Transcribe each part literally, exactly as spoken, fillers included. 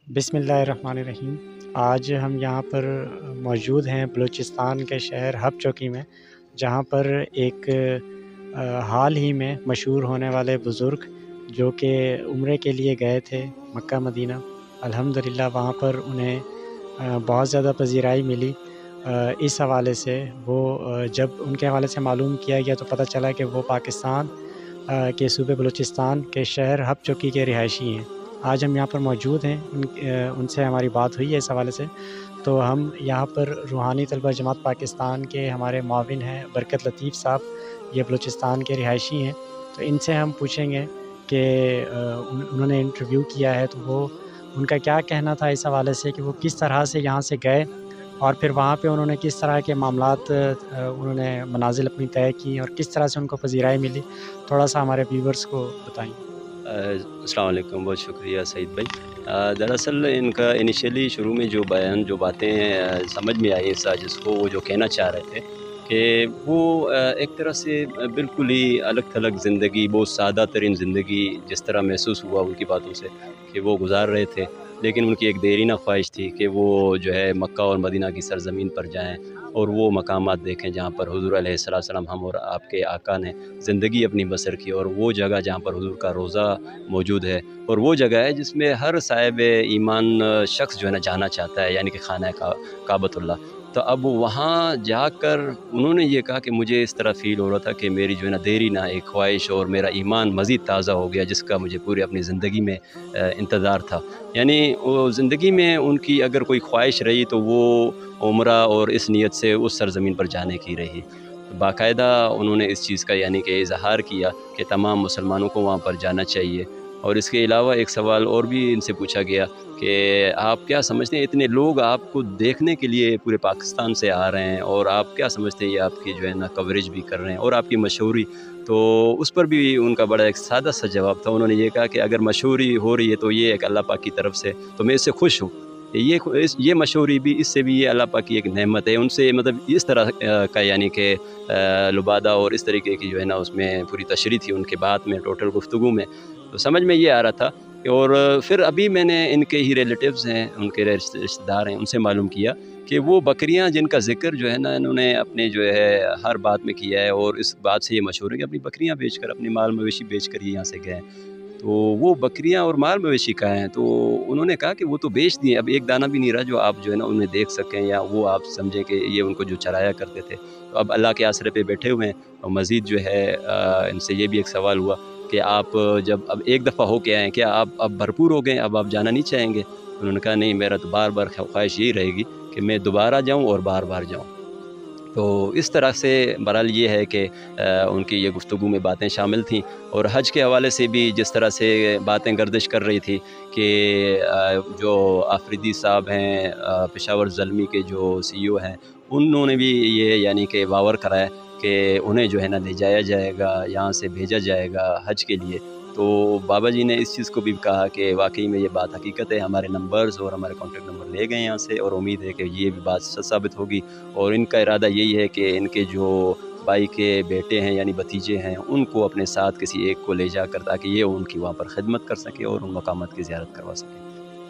बिस्मिल्लाहिर्रहमानिर्रहीम। आज हम यहाँ पर मौजूद हैं बलूचिस्तान के शहर हब चौकी में, जहाँ पर एक अ, हाल ही में मशहूर होने वाले बुज़ुर्ग जो कि उम्रे के लिए गए थे मक्का मदीना। अल्हम्दुलिल्लाह वहाँ पर उन्हें अ, बहुत ज़्यादा पज़ीराई मिली। अ, इस हवाले से वो अ, जब उनके हवाले से मालूम किया गया तो पता चला कि वो पाकिस्तान अ, के सूबे बलूचिस्तान के शहर हब चौकी के रिहायशी हैं। आज हम यहाँ पर मौजूद हैं, उन अ, उनसे हमारी बात हुई है इस हवाले से। तो हम यहाँ पर रूहानी तलबा जमात पाकिस्तान के हमारे मुआविन हैं बरकत लतीफ़ साहब, ये बलूचिस्तान के रिहायशी हैं। तो इनसे हम पूछेंगे कि अ, उन उन्होंने इंटरव्यू किया है तो वो उनका क्या कहना था इस हवाले से कि वो किस तरह से यहाँ से गए और फिर वहाँ पे उन्होंने किस तरह के मामलात अ, उन्होंने मनाज़िल अपनी तय की और किस तरह से उनको पज़ीराई मिली, थोड़ा-सा हमारे व्यूअर्स को बताएँ। अ, अस्सलाम वालेकुम, बहुत शुक्रिया सईद भाई। अ, दरअसल इनका इनिशियली शुरू में जो बयान जो बातें अ, समझ में आई साजिश को, वो जो कहना चाह रहे थे कि वो अ, एक तरह से अ, बिल्कुल ही अलग-थलग ज़िंदगी, बहुत सादा तरीन ज़िंदगी जिस तरह महसूस हुआ उनकी बातों से कि वो गुज़ार रहे थे। लेकिन उनकी एक देरीना ख्वाहिश थी कि वो जो है मक्का और मदीना की सरज़मीन पर जाएँ और वो मकामात देखें जहाँ पर हुज़ूर अलैहिस्सलाम हम और आपके आका ने ज़िंदगी अपनी बसर की, और वो जगह जहाँ पर हुज़ूर का रोज़ा मौजूद है, और वो जगह है जिसमें हर साहिब ईमान शख्स जो है ना जाना चाहता है, यानी कि खाना का काबतुल्लाह। तो अब वहाँ जाकर उन्होंने ये कहा कि मुझे इस तरह फ़ील हो रहा था कि मेरी जो है ना देरी ना एक ख्वाहिश और मेरा ईमान मज़ीद ताज़ा हो गया, जिसका मुझे पूरी अपनी ज़िंदगी में अ, इंतज़ार था। यानी वो ज़िंदगी में उनकी अगर कोई ख्वाहिश रही तो वो उम्रा और इस नीयत से उस सरज़मीन पर जाने की रही। बाकायदा उन्होंने इस चीज़ का यानी कि इज़हार किया कि तमाम मुसलमानों को वहाँ पर जाना चाहिए। और इसके अलावा एक सवाल और भी इनसे पूछा गया कि आप क्या समझते हैं, इतने लोग आपको देखने के लिए पूरे पाकिस्तान से आ रहे हैं, और आप क्या समझते हैं ये आपकी जो है ना कवरेज भी कर रहे हैं और आपकी मशहूरी। तो उस पर भी उनका बड़ा एक सादा सा जवाब था। उन्होंने ये कहा कि अगर मशहूरी हो रही है तो ये एक अल्लाह पाक की तरफ से, तो मैं इससे खुश हूँ। ये खु- इस ये मशहूरी भी, इससे भी ये अल्लाह पाक की एक नेमत है। उनसे मतलब इस तरह अ, का यानी कि अ, लुबादा और इस तरीके की जो है ना उसमें पूरी तशरीह थी उनके बात में, टोटल गुफ्तगू में। तो समझ में ये आ रहा था। और फिर अभी मैंने इनके ही रिलेटिव्स हैं, उनके रिश्ते रिश्तेदार हैं, उनसे मालूम किया कि वो बकरियां जिनका ज़िक्र जो है ना इन्होंने अपने जो है हर बात में किया है, और इस बात से ये मशहूर है कि अपनी बकरियां बेचकर, अपनी माल मवेशी बेचकर ये यहाँ से गए हैं। तो वो बकरियां और माल मवेशी कहाँ हैं? तो उन्होंने कहा कि वो तो बेच दिए, अब एक दाना भी नहीं रहा जो आप जो है ना उन्हें देख सकें, या वो आप समझें कि ये उनको जो चराया करते थे। तो अब अल्लाह के आसरे पे बैठे हुए हैं। और मज़ीद जो है अ, इनसे ये भी एक सवाल हुआ कि आप जब अब एक दफ़ा हो के आए हैं, क्या आप अब भरपूर हो गए, अब आप जाना नहीं चाहेंगे? उन्होंने कहा नहीं, मेरा तो बार-बार ख्वाहिश यही रहेगी कि मैं दोबारा जाऊँ और बार-बार जाऊँ। तो इस तरह से बहरहाल ये है कि अ, उनकी ये गुफ्तगू में बातें शामिल थीं। और हज के हवाले से भी जिस तरह से बातें गर्दिश कर रही थी कि अ, जो आफरीदी साहब हैं, अ, पेशावर ज़ल्मी के जो सीईओ हैं, उन्होंने भी ये यानी कि बावर कराया कि उन्हें जो है ना ले जाया जाएगा, यहाँ से भेजा जाएगा हज के लिए। तो बाबा जी ने इस चीज़ को भी कहा कि वाक़ई में ये बात हकीकत है, हमारे नंबर्स और हमारे कॉन्टैक्ट नंबर ले गए यहाँ से, और उम्मीद है कि ये भी बात सच साबित होगी। और इनका इरादा यही है कि इनके जो भाई के बेटे हैं यानी भतीजे हैं, उनको अपने साथ किसी एक को ले जाकर, ताकि ये उनकी वहाँ पर खिदमत कर सके और उन मकामात की ज़ियारत करवा सके।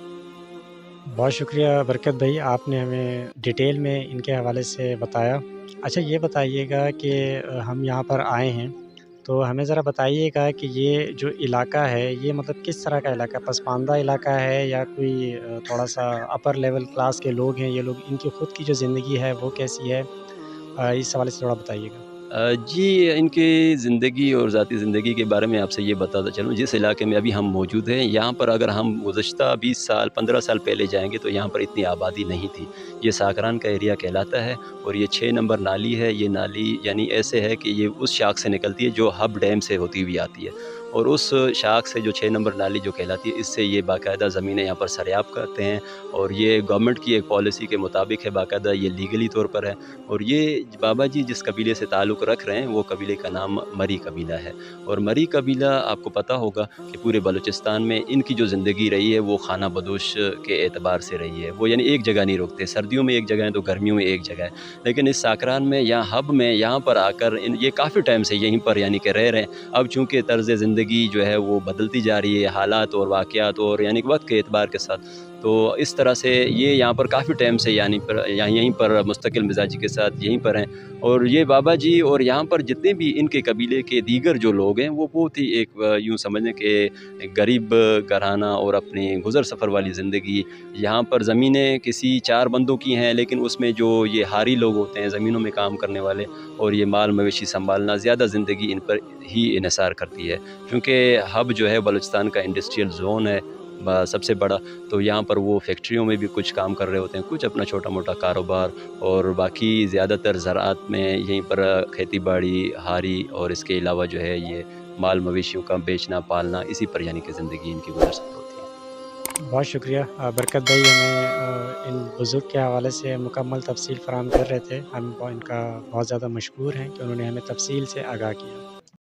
बहुत शुक्रिया बरकत भाई, आपने हमें डिटेल में इनके हवाले से बताया। अच्छा ये बताइएगा कि अ, हम यहाँ पर आए हैं, तो हमें ज़रा बताइएगा कि ये जो इलाका है, ये मतलब किस तरह का इलाका है? पसमानदा इलाका है या कोई अ, थोड़ा-सा अपर लेवल क्लास के लोग हैं ये लोग? इनकी खुद की जो ज़िंदगी है वो कैसी है? अ, इस हवाले से थोड़ा बताइएगा। अ, जी, इनकी ज़िंदगी और ज़ाती ज़िंदगी के बारे में आपसे ये बताता चलूँ, जिस इलाके में अभी हम मौजूद हैं, यहाँ पर अगर हम गुज़श्ता बीस साल, पंद्रह साल पहले जाएँगे तो यहाँ पर इतनी आबादी नहीं थी। ये साकरान का एरिया कहलाता है, और ये छह नंबर नाली है। ये नाली यानी ऐसे है कि ये उस शाख से निकलती है जो हब डैम से होती हुई आती है, और उस शाख से जो छह नंबर नाली जो कहलाती है, इससे ये बाकायदा ज़मीनें यहाँ पर सरेआब करते हैं। और ये गवर्नमेंट की एक पॉलिसी के मुताबिक है, बाकायदा ये लीगली तौर पर है। और ये बाबा जी जिस कबीले से ताल्लुक़ रख रहे हैं, वो कबीले का नाम मरी कबीला है। और मरी कबीला आपको पता होगा कि पूरे बलूचिस्तान में इनकी जो ज़िंदगी रही है वो खाना बदोश के एतबार से रही है। वो यानी एक जगह नहीं रुकते, सर्दियों में एक जगह है तो गर्मियों में एक जगह है। लेकिन इस साकरान में, यहाँ हब में, यहाँ पर आकर इन ये काफ़ी टाइम से यहीं पर यानी कि रह रहे हैं। अब चूँकि तर्ज़ ज़िंदगी जो है वो बदलती जा रही है, हालात और वाक़यात और यानी कि वक़्त के एतबार के साथ, تو اس طرح سے یہ یہاں پر کافی ٹائم سے یعنی پر یہاں یہیں پر مستقل مزاجی کے ساتھ یہیں پر ہیں، اور یہ بابا جی اور یہاں پر جتنے بھی ان کے قبیلے کے دیگر جو لوگ ہیں وہ بہت ہی ایک یوں سمجھیں کہ غریب گھرانہ اور اپنی گزر سفر والی زندگی. یہاں پر زمینیں کسی چار بندوں کی ہیں، لیکن اس میں جو یہ ہاری لوگ ہوتے ہیں زمینوں میں کام کرنے والے اور یہ مال مویشی سنبھالنا، زیادہ زندگی ان پر ہی انحصار کرتی ہے، کیونکہ ہب جو ہے بلوچستان کا انڈسٹریل زون ہے سب سے بڑا. تو یہاں پر وہ فیکٹریوں میں بھی کچھ کام کر رہے ہوتے ہیں، کچھ اپنا چھوٹا موٹا کاروبار، اور باقی زیادہ تر زراعت میں یہیں پر کھیتی باڑی، ہاری، اور اس کے علاوہ جو ہے یہ مال مویشیوں کا بیچنا پالنا، اسی پر یعنی کہ زندگی ان کی گزر سفر ہوتی ہے. بہت شکریہ برکت بھائی، ہمیں ان بزرگ کے حوالے سے مکمل تفصیل فراہم کر رہے تھے. ہم ان کا بہت زیادہ مشکور ہیں کہ انہوں نے ہمیں تفصیل سے آگاہ کیا.